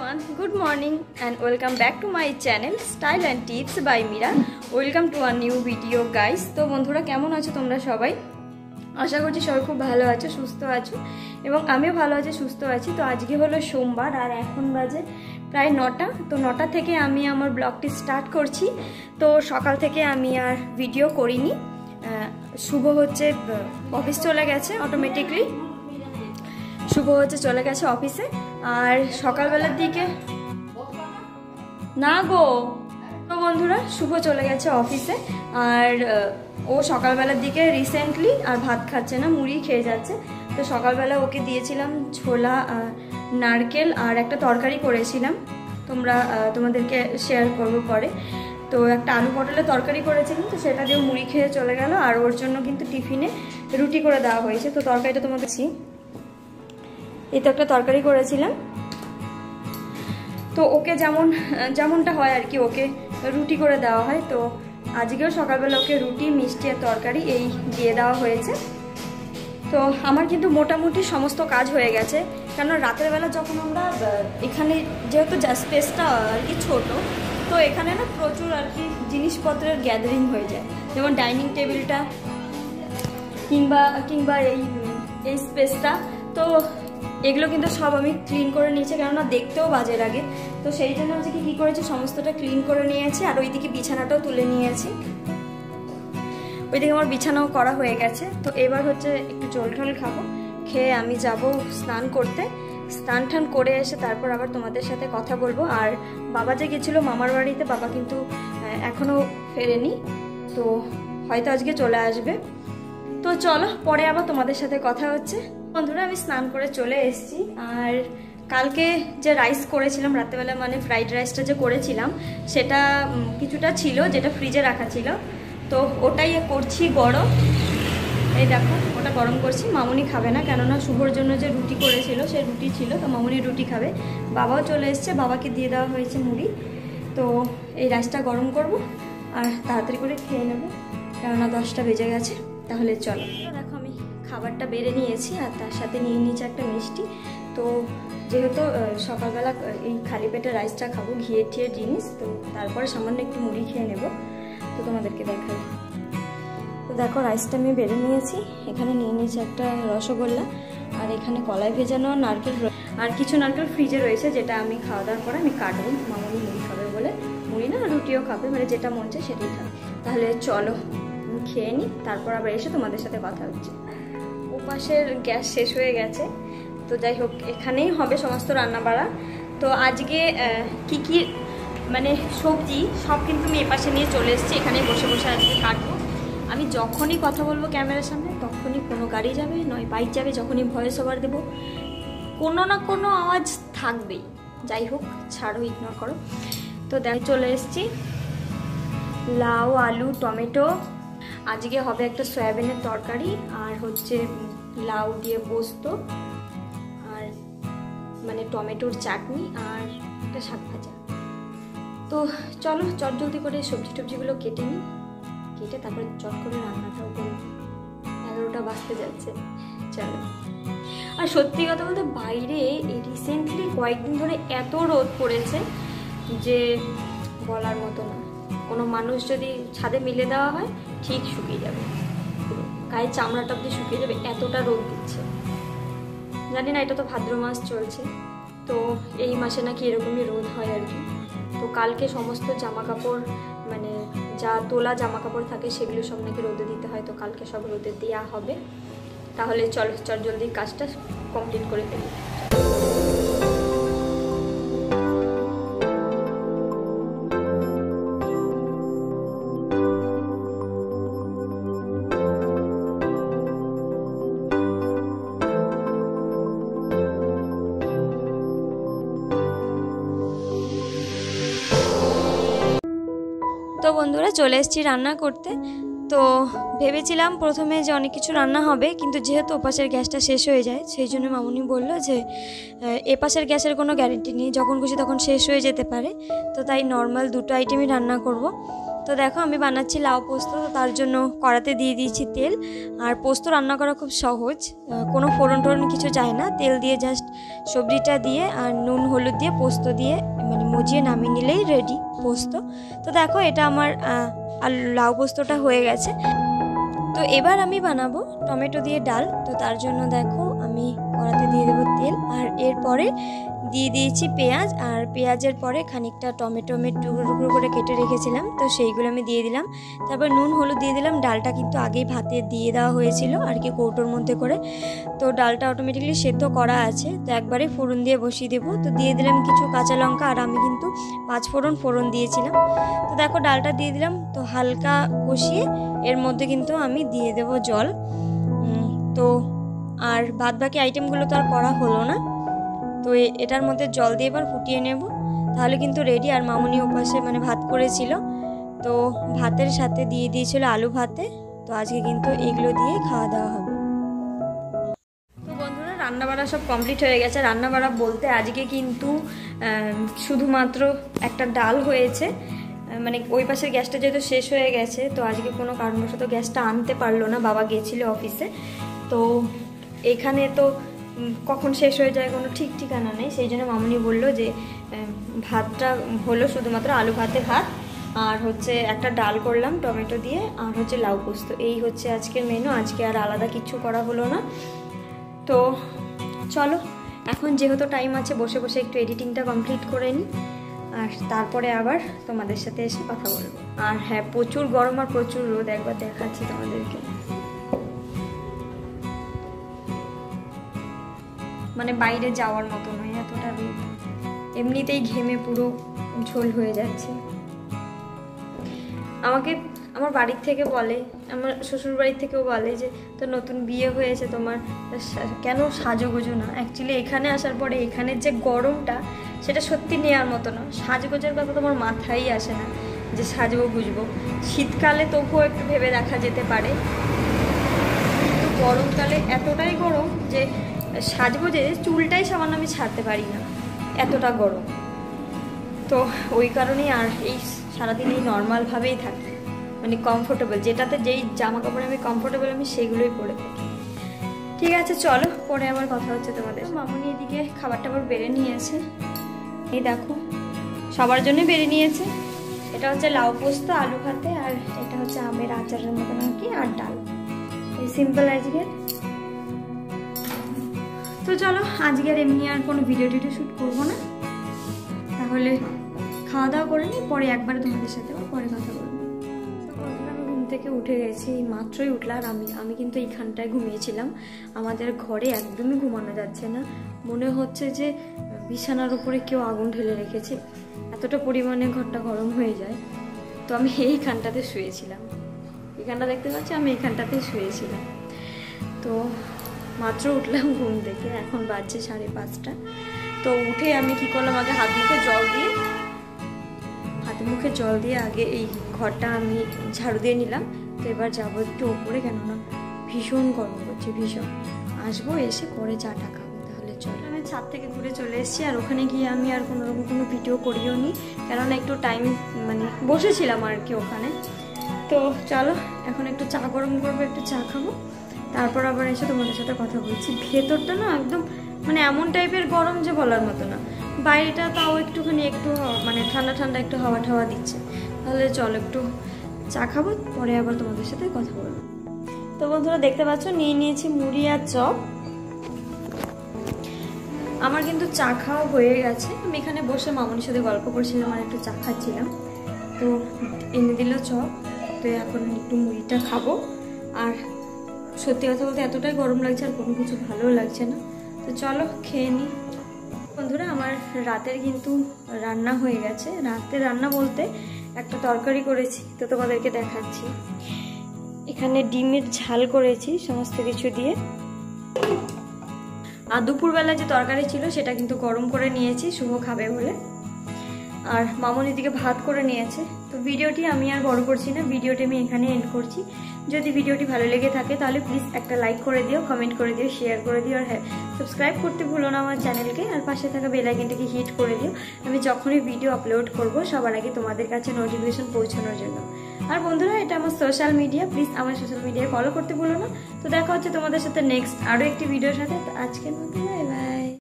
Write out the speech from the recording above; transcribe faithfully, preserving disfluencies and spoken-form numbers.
everyone, good morning and welcome back to my channel Style and Tips by Mira. Welcome to a new video guys. তো বন্ধুরা কেমন আছো তোমরা সবাই? আশা করছি সবাই খুব ভালো আছো, সুস্থ আছো এবং আমিও ভালো আছি, সুস্থ আছি। তো আজকে হলো সোমবার আর এখন বাজে প্রায় নটা। তো নটা থেকে আমি আমার ব্লগটি স্টার্ট করছি। তো সকাল থেকে আমি আর ভিডিও করিনি। শুভ হচ্ছে অফিস চলে গেছে অটোমেটিকলি, শুভ হচ্ছে চলে গেছে অফিসে। আর সকালবেলার দিকে না গো, তো বন্ধুরা শুভ চলে গেছে অফিসে আর ও সকালবেলার দিকে রিসেন্টলি আর ভাত খাচ্ছে না, মুড়ি খেয়ে যাচ্ছে। তো সকালবেলা ওকে দিয়েছিলাম ছোলা, নারকেল আর একটা তরকারি করেছিলাম, তোমরা তোমাদেরকে শেয়ার করবো পরে। তো একটা আলু পটলের তরকারি করেছিলাম, তো সেটা দিয়ে মুড়ি খেয়ে চলে গেল। আর ওর জন্য কিন্তু টিফিনে রুটি করে দেওয়া হয়েছে। তো তরকারিটা তোমাদের এই তো একটা তরকারি করেছিলাম। তো ওকে যেমন যেমনটা হয় আর কি, ওকে রুটি করে দেওয়া হয়। তো আজকেও সকালবেলা ওকে রুটি, মিষ্টি আর তরকারি এই দিয়ে দেওয়া হয়েছে। তো আমার কিন্তু মোটামুটি সমস্ত কাজ হয়ে গেছে, কারণ রাতের বেলা যখন আমরা এখানে যেহেতু স্পেসটা আর কি ছোট, তো এখানে না প্রচুর আর কি জিনিসপত্রের গ্যাদারিং হয়ে যায়, যেমন ডাইনিং টেবিলটা কিংবা কিংবা এই এই স্পেসটা। তো এগুলো কিন্তু সব আমি ক্লিন করে নিয়েছি, কেননা দেখতেও বাজে লাগে। তো সেই জন্য হচ্ছে কি কী করেছি, সমস্তটা ক্লিন করে নিয়েছি। আর ওইদিকে বিছানাটাও তুলে নিয়েছি, ওইদিকে আমার বিছানাও করা হয়ে গেছে। তো এবার হচ্ছে একটু জল টল খাবো, খেয়ে আমি যাব স্নান করতে। স্নান টান করে এসে তারপর আবার তোমাদের সাথে কথা বলবো। আর বাবা যে গেছিলো মামার বাড়িতে, বাবা কিন্তু এখনও ফেরেনি, তো হয়তো আজকে চলে আসবে। তো চলো পরে আবার তোমাদের সাথে কথা হচ্ছে। বন্ধুরা আমি স্নান করে চলে এসেছি। আর কালকে যে রাইস করেছিলাম রাত্রেবেলা, মানে ফ্রাইড রাইসটা যে করেছিলাম, সেটা কিছুটা ছিল যেটা ফ্রিজে রাখা ছিল। তো ওটাই করছি গরম, এই দেখো ওটা গরম করছি। মামুনি খাবে না, কেননা শুভর জন্য যে রুটি করেছিল সে রুটি ছিল, তো মামুনি রুটি খাবে। বাবাও চলে এসছে, বাবাকে দিয়ে দেওয়া হয়েছে মুড়ি। তো এই রাইসটা গরম করব আর তাড়াতাড়ি করে খেয়ে নেব, কেননা দশটা বেজে গেছে। তাহলে চলো, দেখো আমি খাবারটা বেড়ে নিয়েছি আর তার সাথে নিয়ে নিয়েছি একটা মিষ্টি। তো যেহেতু সকালবেলা এই খালি পেটে রাইসটা খাবো, ঘিয়ে টিয়ে জিনিস, তো তারপরে সামান্য একটু মুড়ি খেয়ে নেব। তো তোমাদেরকে দেখাই। তো দেখো রাইসটা আমি বেড়ে নিয়েছি, এখানে নিয়ে নিয়েছি একটা রসগোল্লা, আর এখানে কলাই ভেজানো নারকেল, আর কিছু নারকেল ফ্রিজে রয়েছে, যেটা আমি খাওয়া দাওয়ার পরে আমি কাটবো। মামুনি মুড়ি খাবে বলে, মুড়ি না রুটিও খাবে, মানে যেটা মন চায় সেটাই খাবে। তাহলে চলো খেয়ে নিই, তারপর আবার এসে তোমাদের সাথে কথা হচ্ছে। ওপাশের গ্যাস শেষ হয়ে গেছে, তো যাই হোক এখানেই হবে সমস্ত রান্না বাড়া। তো আজকে কি কি মানে সবজি সব কিন্তু আমি এপাশে নিয়ে চলে এসেছি, এখানে বসে বসে আজকে কাটবো। আমি যখনই কথা বলবো ক্যামেরার সামনে, তখনই কোনো গাড়ি যাবে, নয় বাইক যাবে। যখনই ভয়েস ওভার দেবো, কোনো না কোনো আওয়াজ থাকবেই। যাই হোক ছাড়ো, ইগনোর করো। তো দেখ চলে এসেছি, লাউ, আলু, টমেটো, আজকে হবে একটা সয়াবিনের তরকারি, আর হচ্ছে লাউ দিয়ে পোস্ত, আর মানে টমেটোর চাটনি, আর একটা শাক ভাজা। তো চলো চট জলদি করে সবজি টবজিগুলো কেটে নিই, কেটে তারপরে চট করে রান্নাটাও করি। এগারোটা বাজতে যাচ্ছে, চলো। আর সত্যি কথা বলতে বাইরে এই রিসেন্টলি কয়েকদিন ধরে এত রোদ পড়েছে যে বলার মতো না। কোনো মানুষ যদি ছাদে মিলে দেওয়া হয় ঠিক শুকিয়ে যাবে, গায়ে চামড়াটা অব্দি শুকিয়ে যাবে, এতটা রোদ দিচ্ছে। জানি না, এটা তো ভাদ্র মাস চলছে, তো এই মাসে নাকি এরকমই রোদ হয় আর কি। তো কালকে সমস্ত জামা কাপড়, মানে যা তোলা জামা কাপড় থাকে সেগুলো সব নাকি রোদে দিতে হয়, তো কালকে সব রোদে দেওয়া হবে। তাহলে চলো চট জলদি কাজটা কমপ্লিট করে ফেলি। তো বন্ধুরা চলে এসেছি রান্না করতে। তো ভেবেছিলাম প্রথমে যে অনেক কিছু রান্না হবে, কিন্তু যেহেতু ওপাশের গ্যাসটা শেষ হয়ে যায়, সেই জন্য মামুনি বলল যে এপাশের গ্যাসের কোনো গ্যারেন্টি নেই, যখন খুশি তখন শেষ হয়ে যেতে পারে। তো তাই নর্মাল দুটো আইটেমই রান্না করব। তো দেখো আমি বানাচ্ছি লাউ পোস্ত, তো তার জন্য কড়াতে দিয়ে দিয়েছি তেল। আর পোস্ত রান্না করা খুব সহজ, কোনো ফোড়ন টোড়ন কিছু যায় না, তেল দিয়ে জাস্ট সবজিটা দিয়ে আর নুন হলুদ দিয়ে পোস্ত দিয়ে মানে মজিয়ে নামিয়ে নিলেই রেডি পোস্ত। তো দেখো এটা আমার লাউ পোস্তটা হয়ে গেছে। তো এবার আমি বানাবো টমেটো দিয়ে ডাল। তো তার জন্য দেখো আমি কড়াতে দিয়ে দেবো তেল, আর এরপরে দিয়ে দিয়েছি পেঁয়াজ, আর পেঁয়াজের পরে খানিকটা টমেটো আমি টুকরো টুকরো করে কেটে রেখেছিলাম, তো সেইগুলো আমি দিয়ে দিলাম। তারপর নুন হলুদ দিয়ে দিলাম। ডালটা কিন্তু আগেই ভাতে দিয়ে দেওয়া হয়েছিল আর কি কৌটোর মধ্যে করে, তো ডালটা অটোমেটিকলি সেদ্ধ করা আছে। তো একবারে ফোড়ন দিয়ে বসিয়ে দেবো। তো দিয়ে দিলাম কিছু কাঁচা লঙ্কা, আর আমি কিন্তু পাঁচ ফোড়ন ফোড়ন দিয়েছিলাম। তো দেখো ডালটা দিয়ে দিলাম, তো হালকা কষিয়ে এর মধ্যে কিন্তু আমি দিয়ে দেব জল। তো আর বাদ বাকি আইটেমগুলো তো আর করা হলো না, তো এটার মধ্যে জল দিয়ে এবার ফুটিয়ে নেব, তাহলে কিন্তু রেডি। আর মামুনি উপাসে মানে ভাত করেছিল, তো ভাতের সাথে দিয়ে দিয়েছিল আলু ভাতে। তো আজকে কিন্তু এগুলো দিয়ে খাওয়া দাওয়া হবে। তো বন্ধুরা রান্নাবাড়া সব কমপ্লিট হয়ে গেছে। রান্নাবাড়া বলতে আজকে কিন্তু শুধুমাত্র একটা ডাল হয়েছে, মানে ওই পাশের গ্যাসটা যেহেতু শেষ হয়ে গেছে, তো আজকে কোনো কারণবশত গ্যাসটা আনতে পারলো না, বাবা গেছিল অফিসে। তো এখানে তো কখন শেষ হয়ে যায় কোনো ঠিক ঠিকানা নেই, সেই জন্য মামুনি বললো যে ভাতটা হলো শুধুমাত্র আলু ভাতে ভাত, আর হচ্ছে একটা ডাল করলাম টমেটো দিয়ে, আর হচ্ছে লাউ পোস্ত। এই হচ্ছে আজকের মেনু। আজকে আর আলাদা কিছু করা হলো না। তো চলো এখন যেহেতু টাইম আছে বসে বসে একটু এডিটিংটা কমপ্লিট করে নিই, আর তারপরে আবার তোমাদের সাথে এসে কথা বলবো। আর হ্যাঁ, প্রচুর গরম আর প্রচুর রোদ, একবার দেখাচ্ছি তোমাদেরকে। মানে বাইরে যাওয়ার মতো নয়, এতটা রোদ। এমনিতেই ঘেমে পুরো ঝোল হয়ে যাচ্ছে। আমাকে আমার বাড়ির থেকে বলে, আমার শ্বশুর বাড়ির থেকেও বলে যে তো নতুন বিয়ে হয়েছে তোমার, কেন সাজোগুজো না। অ্যাকচুয়ালি এখানে আসার পরে এখানের যে গরমটা সেটা সত্যি নেওয়ার মতো না। সাজগোজের কথা তোমার মাথায় আসে না যে সাজবো গুজবো। শীতকালে তবুও একটু ভেবে দেখা যেতে পারে, কিন্তু গরমকালে এতটাই গরম যে সাজবো যে চুলটাই সামান্য আমি ছাড়তে পারি না, এতটা গরম। তো ওই কারণেই আর এই সারাদিন এই নর্মালভাবেই থাকি, মানে কমফোর্টেবল, যেটাতে যেই জামা কাপড়ে আমি কমফোর্টেবল আমি সেগুলোই পরে থাকি। ঠিক আছে চলো, পরে আবার কথা হচ্ছে তোমাদের। মামুনি এদিকে খাবার টাবার বেড়ে নিয়েছে, এই দেখো সবার জন্য বেড়ে নিয়েছে। এটা হচ্ছে লাউ পোস্ত আলু ভাতে, আর এটা হচ্ছে আমের আচারের মতন আর কি, আর ডাল। এই সিম্পল আজকে। তো চলো আজকে আর এমনি আর কোনো ভিডিও টিডিও শ্যুট করবো না, তাহলে খাওয়া দাওয়া করে নিই, পরে একবারে তোমাদের সাথে পরে কথা বলবো। তো বন্ধুরা আমি ঘুম থেকে উঠে গেছি, মাত্রই উঠলাম। আমি আমি কিন্তু এইখানটায় ঘুমিয়েছিলাম। আমাদের ঘরে একদমই ঘুমানো যাচ্ছে না, মনে হচ্ছে যে বিছানার উপরে কেউ আগুন ঢেলে রেখেছে, এতটা পরিমাণে ঘরটা গরম হয়ে যায়। তো আমি এইখানটাতে শুয়েছিলাম, এখানটা দেখতে পাচ্ছি, আমি এইখানটাতে শুয়েছিলাম। তো মাত্র উঠলাম ঘুম থেকে, এখন বাজছে সাড়ে পাঁচটা। তো উঠে আমি কি করলাম, আগে হাত মুখে জল দিয়ে হাত মুখে জল দিয়ে আগে এই ঘরটা আমি ঝাড়ু দিয়ে নিলাম। তো এবার যাবো একটু ওপরে, কেননা ভীষণ গরম করছে, ভীষণ। আসবো, এসে পরে চাটা খাবো। তাহলে চলো, আমি ছাদ থেকে ঘুরে চলে এসেছি, আর ওখানে গিয়ে আমি আর কোনো রকম কোনো ভিডিও করিও নি, কেননা একটু টাইম মানে বসেছিলাম আর কি ওখানে। তো চলো এখন একটু চা গরম করবো, একটু চা খাবো, তারপর আবার এসে তোমাদের সাথে কথা বলছি। ভেতরটা না একদম মানে এমন টাইপের গরম যে বলার মতো না, বাইরেটা তাও একটুখানি একটু মানে ঠান্ডা ঠান্ডা একটু হাওয়া ঠাওয়া দিচ্ছে। তাহলে চলো একটু চা খাবো, পরে আবার তোমাদের সাথে কথা বলবো। তো বন্ধুরা দেখতে পাচ্ছ নিয়ে নিয়েছি মুড়ি আর চপ। আমার কিন্তু চা খাওয়া হয়ে গেছে, আমি এখানে বসে মামুনির সাথে গল্প করছিলাম আর একটু চা খাচ্ছিলাম। তো এনে দিল চপ, তো এখন একটু মুড়িটা খাবো। আর সত্যি কথা বলতে এতটাই গরম লাগছে আর কোনো কিছু ভালো লাগছে না, তো চলো খেয়ে নিই। বন্ধুরা আমার রাতের কিন্তু রান্না হয়ে গেছে। রাতে রান্না বলতে একটা তরকারি করেছি, তো তোমাদেরকে দেখাচ্ছি। এখানে ডিমের ঝাল করেছি সমস্ত কিছু দিয়ে, আর দুপুরবেলা যে তরকারি ছিল সেটা কিন্তু গরম করে নিয়েছি শুভ খাবে বলে। আর মামন এদিকে ভাত করে নিয়েছে। তো ভিডিওটি আমি আর বড় করছি না, ভিডিওটি আমি এখানে এন্ড করছি। যদি ভিডিওটি ভালো লেগে থাকে তাহলে প্লিজ একটা লাইক করে দিও, কমেন্ট করে দিও, শেয়ার করে দিও, আর হ্যাঁ সাবস্ক্রাইব করতে ভুলো না আমার চ্যানেলকে, আর পাশে থাকা বেল আইকনটাকে হিট করে দিও আমি যখনই ভিডিও আপলোড করব সবার আগে তোমাদের কাছে নোটিফিকেশন পৌঁছানোর জন্য। আর বন্ধুরা, এটা আমার সোশ্যাল মিডিয়া, প্লিজ আমার সোশ্যাল মিডিয়ায় ফলো করতে ভুলো না। তো দেখা হচ্ছে তোমাদের সাথে নেক্সট আরও একটি ভিডিওর সাথে। তো আজকের মতো বাই বাই।